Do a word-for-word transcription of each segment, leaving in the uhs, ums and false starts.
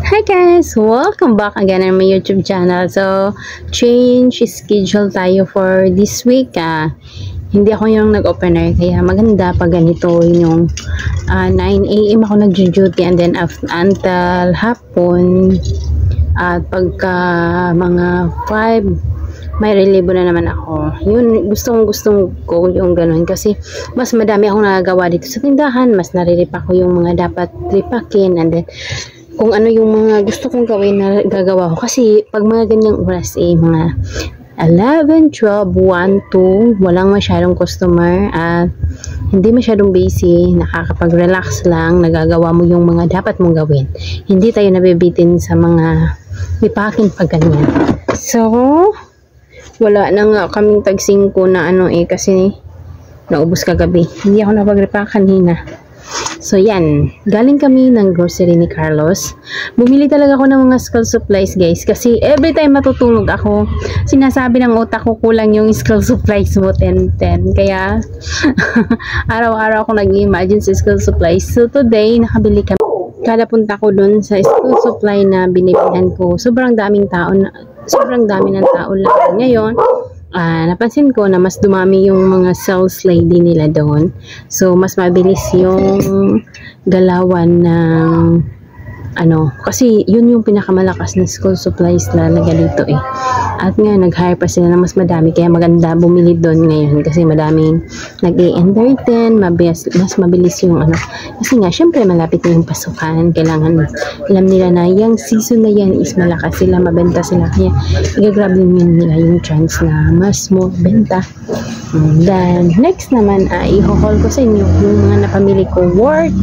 Hi guys! Welcome back again on my YouTube channel. So, change schedule tayo for this week. Ah. Hindi ako yung nag-opener, kaya maganda pag ganito yung uh, nine A M ako nag-duty and then after, until hapon at pagka mga five may relibo na naman ako. Yun, gustong gustong ko yung ganun kasi mas madami akong nagagawa dito sa tindahan, mas nariripa ko yung mga dapat ripakin and then kung ano yung mga gusto kong gawin na gagawa ko. Kasi pag mga ganyang oras eh, mga eleven, twelve, one, two, walang masyadong customer at hindi masyadong busy, nakakapag-relax lang, nagagawa mo yung mga dapat mong gawin. Hindi tayo nabibitin sa mga ripakin pag ganyan. So, wala na nga kaming tagsing ko na ano eh kasi naubos kagabi. Hindi ako napagripa kanina. So, yan. Galing kami ng grocery ni Carlos. Bumili talaga ako ng mga school supplies, guys. Kasi every time matutulog ako, sinasabi ng utak ko kulang yung school supplies mo, ten ten. Kaya, araw-araw ako nag-imagine sa school supplies. So, today, nakabili kami. Kada punta ko dun sa school supply na binibilan ko, sobrang daming tao na, sobrang dami ng tao lang. Ngayon, Uh, napansin ko na mas dumami yung mga sales lady nila doon. So, mas mabilis yung galawan ng ano, kasi yun yung pinakamalakas na school supplies talaga dito eh. At nga, nag-hire pa sila na mas madami. Kaya maganda bumili doon ngayon kasi madaming nag-i-entertain, mabilis, mas mabilis yung ano. Kasi nga, syempre malapit na yung pasukan. Kailangan, alam nila na yung season na yan is malakas sila, mabenta sila. Kaya, i-grab din nila yung chance na mas mo benta. And then, next naman, ay uh, i-haul ko sa inyo yung mga napamili ko worth.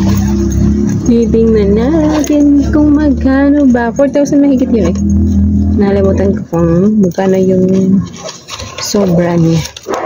Titingnan natin kung magkano ba. four thousand mahigit yun eh. Nalimutan ko kung magkano yung sobra niya.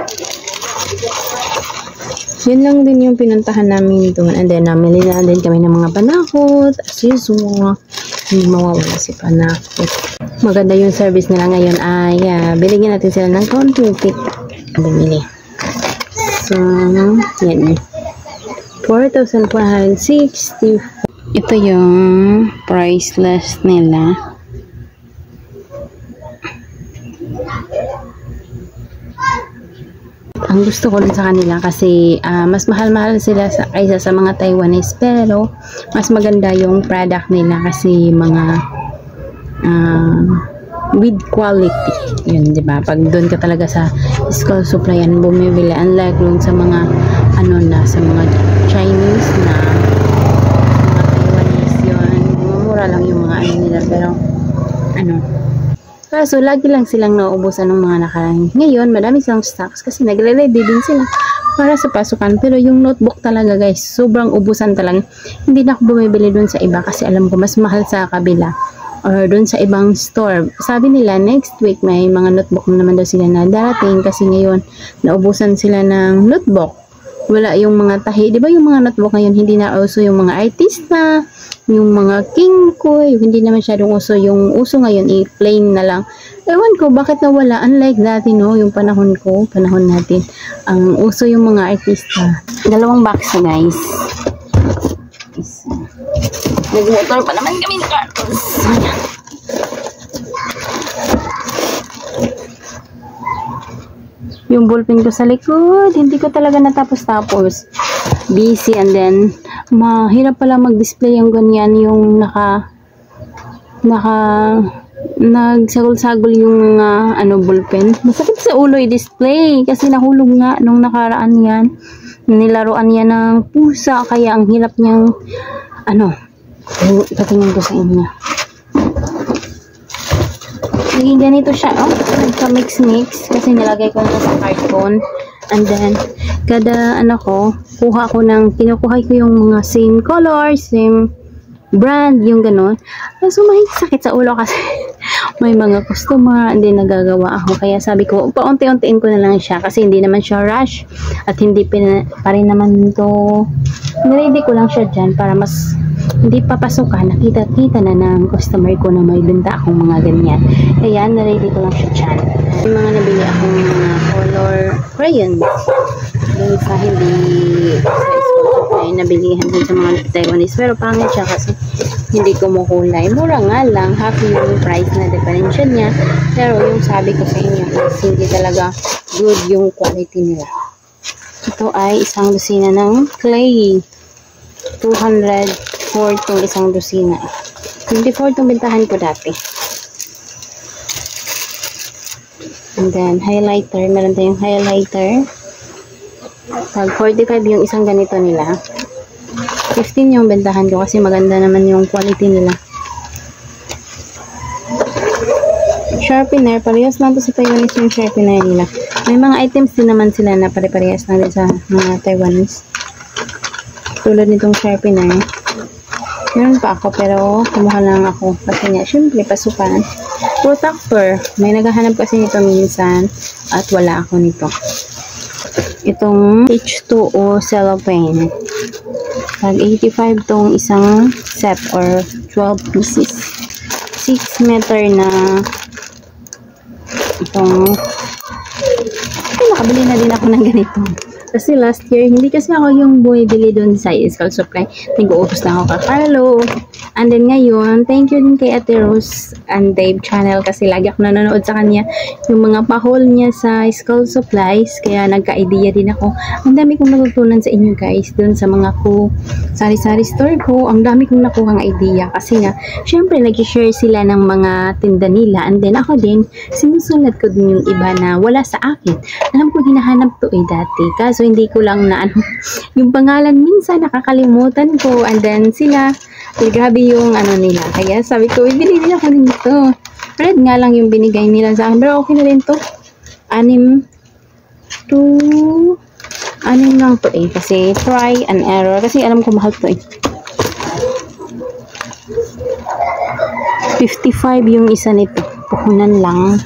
Yun lang din yung pinuntahan namin doon. And then, namili na din kami ng mga panakot. As usual, hindi mawawala si panakot. Maganda yung service nila ngayon. Ay, uh, biligyan natin sila ng konting tip. Bumili. So, yan. four thousand four hundred sixty. Ito yung price list nila. Ang gusto ko rin sa kanila kasi uh, mas mahal-mahal sila sa, kaysa sa mga Taiwanese, pero mas maganda yung product nila kasi mga uh, with quality. Yun, di ba? Pag doon ka talaga sa school supply yan bumibili, unlike doon sa mga ano na, sa mga Chinese na mga Taiwanese yun, mura lang yung mga ano nila, pero ano, kaso lagi lang silang nauubusan ng mga nakaraan. Ngayon, madami silang stocks kasi nagre-ready din sila para sa pasukan. Pero yung notebook talaga guys, sobrang ubusan talaga. Hindi na ako bumibili dun sa iba kasi alam ko mas mahal sa kabila or dun sa ibang store. Sabi nila next week may mga notebook naman daw sila na darating kasi ngayon naubusan sila ng notebook. Wala yung mga tahi. Di ba yung mga notebook ngayon hindi na uso yung mga artista, yung mga king ko, hindi na masyadong uso. Yung uso ngayon i-plain na lang. Ewan ko bakit nawala. Unlike dati no, yung panahon ko, panahon natin, ang uso yung mga artista. Dalawang box na guys. Nag-motor pa naman kami ni Carlos. Yung ballpen ko sa likod, hindi ko talaga natapos-tapos. Busy and then, mahirap pala mag-display yung ganyan, yung naka, naka, nagsagol-sagol yung mga, ano, ballpen. Masakit sa ulo i-display, kasi nahulog nga nung nakaraan yan. Nilaruan yan ng pusa, kaya ang hirap niyang, ano, patingin ko sa inyo. Naging ganito siya, oh. Nagka-mix-mix kasi nilagay ko na sa carton. And then, kada ano ko, kuha ko ng, kinukuha ko yung mga same color, same brand, yung ganun. So, mahigit sa ulo kasi may mga customer, hindi nagagawa ako. Kaya sabi ko, paunti-untiin ko na lang siya kasi hindi naman siya rush at hindi pina, pa rin naman to, niready ko lang siya dyan para mas hindi papasukan, nakita-kita na ng customer ko na may benta akong mga ganyan. Kaya, naready ko lang siya dyan. Yung mga nabili akong mga color crayons. Yung sa hindi sa school ay nabilihan din sa mga Taiwanese. Pero pangit siya kasi hindi kumukulay. Mura nga lang, half yung price na differential niya. Pero yung sabi ko sa inyo is hindi talaga good yung quality nila. Ito ay isang dosina ng clay. two hundred four itong isang dosina. twenty-four itong bintahan ko dati. And then, highlighter. Meron tayong highlighter. Tag forty-five yung isang ganito nila. fifteen yung bentahan ko kasi maganda naman yung quality nila. Sharpener, parehas lang to sa Taiwanese yung sharpener nila. May mga items din naman sila na pare-parehas lang din sa mga Taiwanese. Tulad nitong sharpener. Meron pa ako pero kumuha lang ako kasi nga syempre pasukan. Protector, may naghahanap kasi nito minsan at wala ako nito. Itong H two O cellophane. Tag eighty-five tong isang set or twelve pieces. six meter na itong ay, nakabili na din ako ng ganito. Kasi last year, hindi kasi ako yung bumibili doon sa Skull Supply. Nag-uupos na ako ka Carlo. And then ngayon, thank you din kay Ate Rose and Dave channel kasi lagi ako nanonood sa kanya yung mga pa-haul niya sa Skull Supplies. Kaya nagka-idea din ako. Ang dami kong natutunan sa inyo guys doon sa mga ko sari-sari store ko. Ang dami kong nakuhang idea kasi nga, syempre nag-share sila ng mga tinda nila. And then ako din, sinusulat ko din yung iba na wala sa akin. Alam ko hinahanap to eh dati. Kaso so hindi ko lang na ano, yung pangalan minsan nakakalimutan ko and then sila, eh, grabe yung ano nila. Kaya sabi ko, ibili din ako nito. Red nga lang yung binigay nila sa akin, pero okay na rin to. Anim to anim lang to eh. Kasi try and error. Kasi alam ko mahal to eh. fifty-five yung isa nito. Puhunan lang.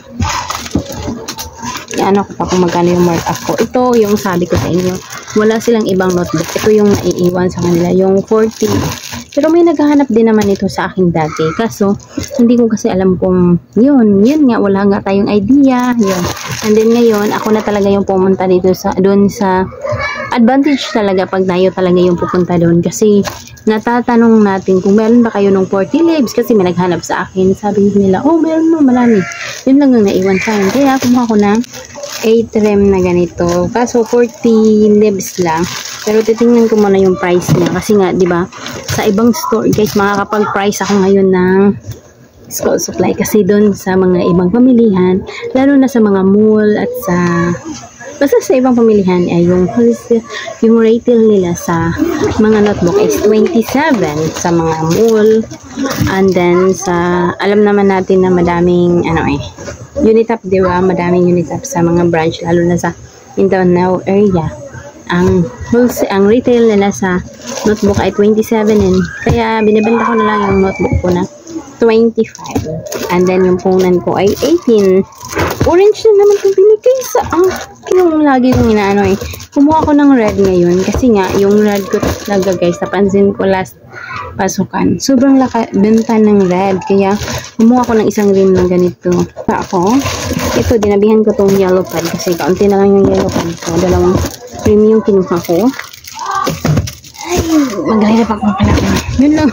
Ano ko pa kung magkano yung markup ko. Ito yung sabi ko sa inyo. Wala silang ibang notebook. Ito yung naiiwan sa kanila. Yung forty. Pero may naghahanap din naman ito sa akin dati. Kaso, hindi ko kasi alam kung yun. Yun nga. Wala nga tayong idea. Yun. And then ngayon, ako na talaga yung pumunta dito sa, doon sa advantage talaga pag tayo talaga yung pupunta doon. Kasi, natatanong natin kung meron ba kayo ng forty leaves. Kasi may naghanap sa akin. Sabi nila, oh, meron mo, marami. Yun lang yung naiwan sa akin. Kaya, kumuha ko na eight rem na ganito. Kaso forty leaves lang. Pero titingnan ko muna yung price niya kasi nga, 'di ba? Sa ibang store, guys, makakapag-price ako ngayon ng Skull Supply kasi doon sa mga ibang pamilihan, lalo na sa mga mall at sa basta sa ibang pamilihan ay yung yung retail nila sa mga notebook is twenty-seven sa mga mall. And then sa alam naman natin na madaming ano eh Unitap, di ba? Madaming Unitap sa mga branch, lalo na sa Mindanao area. Ang wholesale, ang retail nila sa notebook ay twenty-seven din. Kaya binibenta ko na lang yung notebook ko na twenty-five. And then yung punan ko ay eighteen. Orange na naman itong binigay sa ang yung lagi kong inaano eh. Kumuha ko ng red ngayon kasi nga yung red ko talaga guys, napansin ko last pasukan. Sobrang laka, benta ng red. Kaya kumuha ko ng isang rim na ganito. Pa ako, ito dinabihan ko tong yellow pad kasi kaunti na lang yung yellow pad ko. Dalawang rim yung kinuha ko. Ay, mag-hirap ako pala. Yun lang.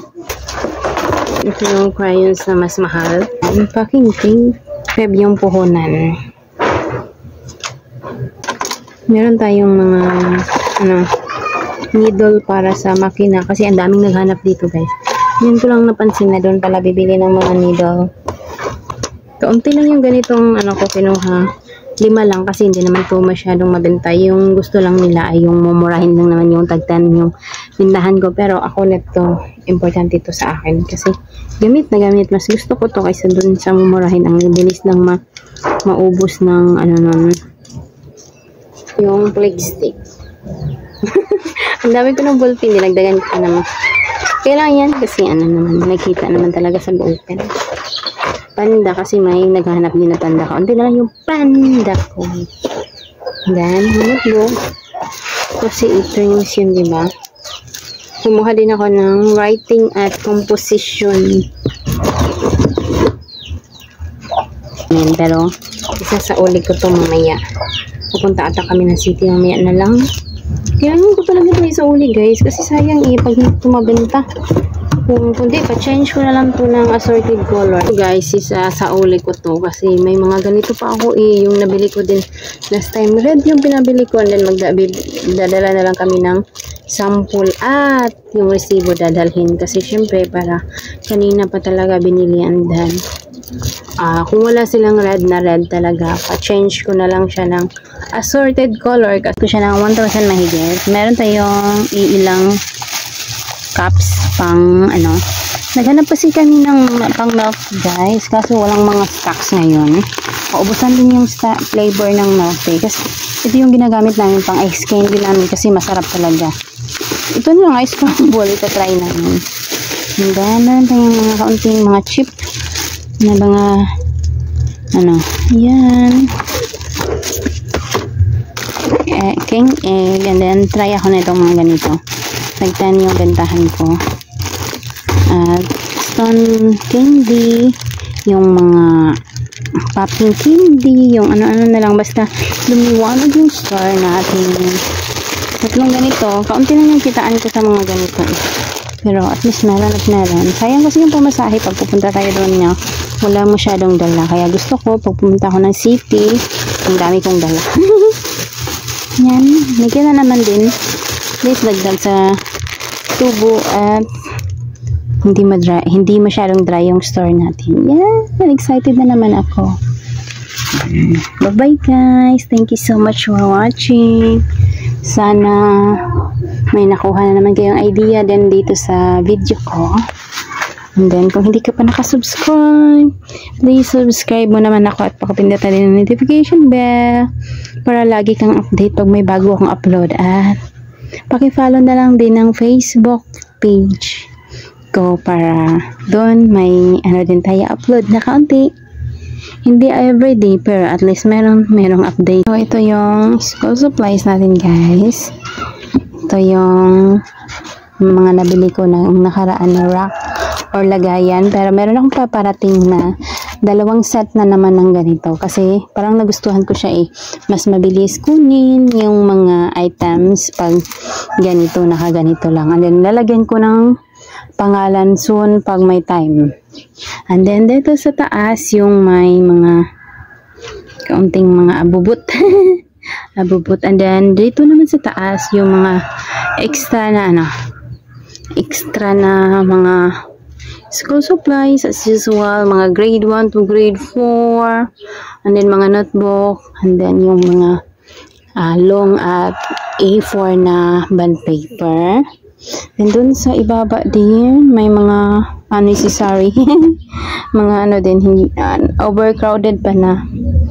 Ito yung crayons na mas mahal. Ang packing thing. Feb yung puhunan. Meron tayong mga ano, needle para sa makina kasi ang daming naghanap dito guys. Yun ko lang napansin na doon pala bibili ng mga needle. Kaunti lang yung ganitong ano ko kinuha. Lima lang kasi hindi naman ito masyadong mabenta. Yung gusto lang nila ay yung mumurahin lang naman yung tagtan yung bindahan ko. Pero ako nito, importante ito sa akin kasi gamit na gamit. Mas gusto ko to kaysa dun sa mumurahin. Ang bilis lang ma maubos ng ano nun, yung plague stick. Ang dami ko ng ballpen, dinagdagan ko naman. Kailangan yan kasi ano naman, nakita naman talaga sa ballpen. Panda kasi may naghahanap din na tanda ko. Hindi na lang yung panda ko. Then, notebook. Kasi iterms yun, diba? Kumuha din ako ng writing at composition. Yan, pero isa sa uli ko to mamaya. Pupunta ata kami ng city mamaya na lang. Kailangan ko talaga ito sa uli guys. Kasi sayang eh, pag hindi ito mabenta. Kung hindi, pa-change ko na lang to ng assorted color. So guys, isa sa uli ko to kasi may mga ganito pa ako eh. Yung nabili ko din last time, red yung pinabili ko, and then magdadala na lang kami ng sample at yung resibo dadalhin. Kasi syempre, para kanina pa talaga binili and then Uh, kung wala silang red na red talaga, pa-change ko na lang siya ng assorted color kasi ko siya ng one thousand mahigit. Meron tayong iilang cups pang ano. Naghanap kasi kami ng pang milk guys kasi walang mga stocks ngayon. Paubusan din yung flavor ng milk tea kasi ito yung ginagamit namin pang ice candy namin kasi masarap talaga. Ito na yung ice crumble, ito try namin. And then, meron tayong mga kaunting mga chip na mga ano, yan eh, king egg, and then try ako na itong mga ganito nag ten yung bentahan ko at stone candy, yung mga popping candy, yung ano-ano na lang basta lumiwanag yung star natin. Tatlong ganito, kaunti na yung kitaan ko sa mga ganito eh. Pero at least meron at meron. Sayang kasi yung pamasahe pag pupunta tayo doon niya. Wala masyadong dala. Kaya gusto ko pag pumunta ako ng city, ang dami kong dala. Yan. May kila naman din. Please dagdag sa tubo at hindi, madry, hindi masyadong dry yung store natin. Yeah. Excited na naman ako. Bye-bye guys. Thank you so much for watching. Sana may nakuha na naman kayong idea din dito sa video ko. And then, kung hindi ka pa nakasubscribe, please subscribe mo naman ako at pakapindutan din ang notification bell para lagi kang update pag may bago akong upload. At pakifollow na lang din ng Facebook page ko para doon may ano din tayo upload na kaunti. Hindi everyday, pero at least meron, merong update. So, ito yung school supplies natin, guys. Ito yung mga nabili ko na nakaraan na rack or lagayan. Pero meron akong paparating na dalawang set na naman ng ganito. Kasi parang nagustuhan ko siya eh. Mas mabilis kunin yung mga items pag ganito, nakaganito lang. And then, lalagyan ko ng pangalan soon pag may time. And then dito sa taas yung may mga kaunting mga abubot. abubot. And then dito naman sa taas yung mga extra na ano, extra na mga school supplies as usual, mga grade one to grade four, and then mga notebook, and then yung mga uh, long at A four na bond paper. And dun sa ibaba din, may mga unnecessary, mga ano din, hindi, uh, overcrowded pa na.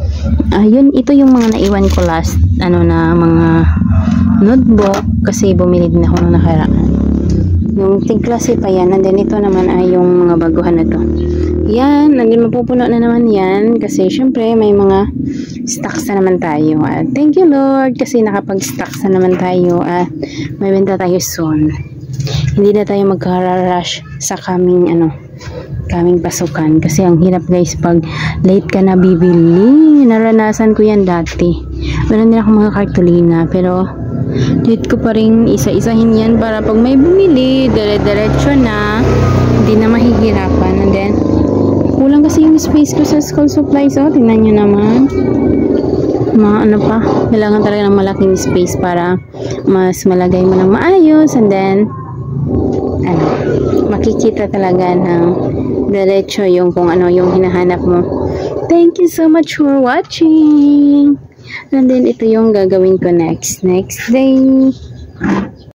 Ayun, uh, ito yung mga naiwan ko last, ano na, mga notebook, kasi bumili din ako nung nakaraan. Yung tig-klase pa yan, and then ito naman ay yung mga baguhan na to. Yan, and then mapupuno na naman yan, kasi syempre may mga stocks na naman tayo. At thank you Lord, kasi nakapag-stocks na naman tayo at may benta tayo soon. Hindi na tayo magka-rush sa kaming ano, kaming pasukan. Kasi ang hirap guys pag late ka na bibili. Naranasan ko yan dati. Meron din ako mga kartolina, pero late ko pa rin isa-isahin yan para pag may bumili, dire-diretso na, hindi na mahihirapan. And then, kulang kasi yung space ko sa school supplies. O, tingnan nyo naman. Mga ano pa, kailangan talaga ng malaking space para mas malagay mo ng maayos. And then, ano, makikita talaga ng diretso yung kung ano yung hinahanap mo. Thank you so much for watching. And then, ito yung gagawin ko next. Next day.